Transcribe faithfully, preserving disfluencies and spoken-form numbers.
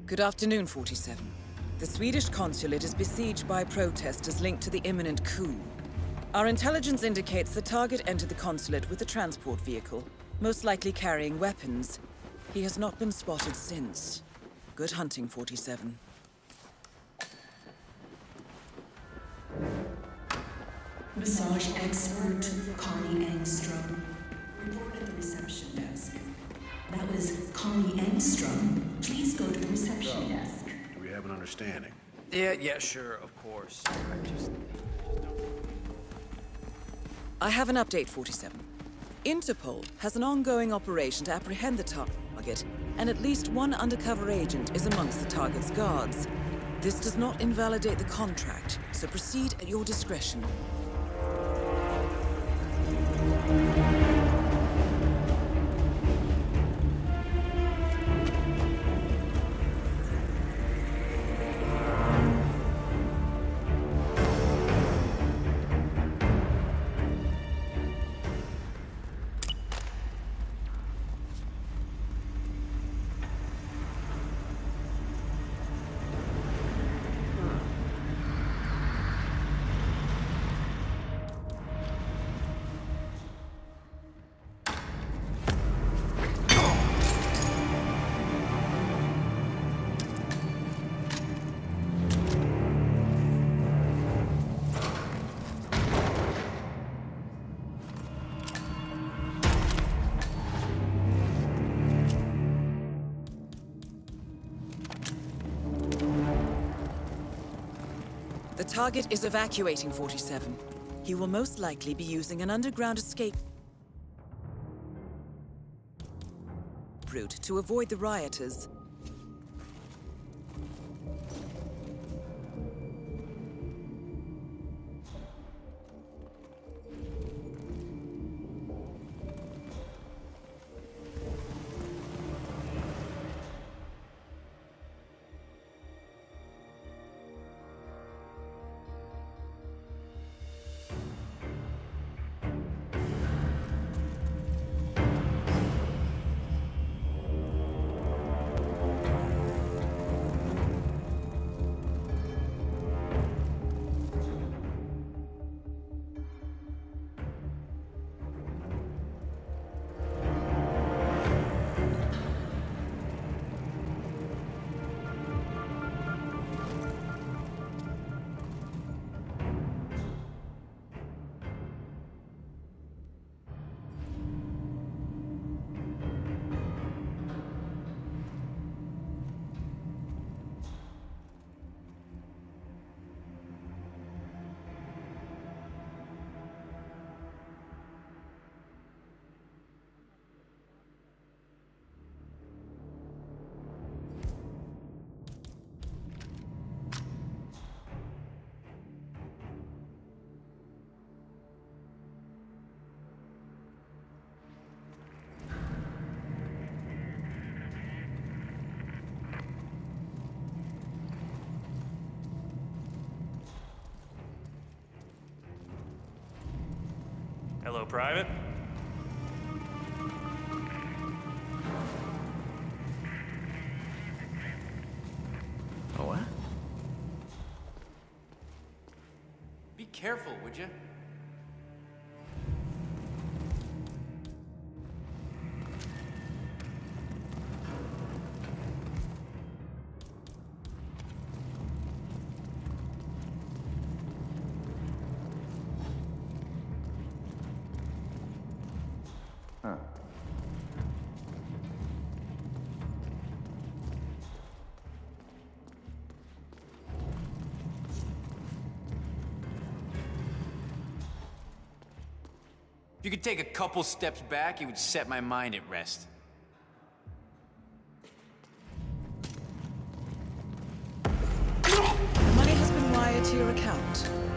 Good afternoon, forty-seven. The Swedish consulate is besieged by protesters linked to the imminent coup. Our intelligence indicates the target entered the consulate with a transport vehicle, most likely carrying weapons. He has not been spotted since. Good hunting, forty-seven. Massage expert Connie Engstrom. Report at the reception desk. That was Connie Engstrom. Please go to the reception desk. Do we have an understanding? Yeah, yeah, sure, of course. I just... I have an update, forty-seven. Interpol has an ongoing operation to apprehend the target, and at least one undercover agent is amongst the target's guards. This does not invalidate the contract, so proceed at your discretion. The target is evacuating, forty-seven. He will most likely be using an underground escape route to avoid the rioters. Hello, Private. Oh, what? Be careful, would you? Huh. If you could take a couple steps back, it would set my mind at rest. The money has been wired to your account.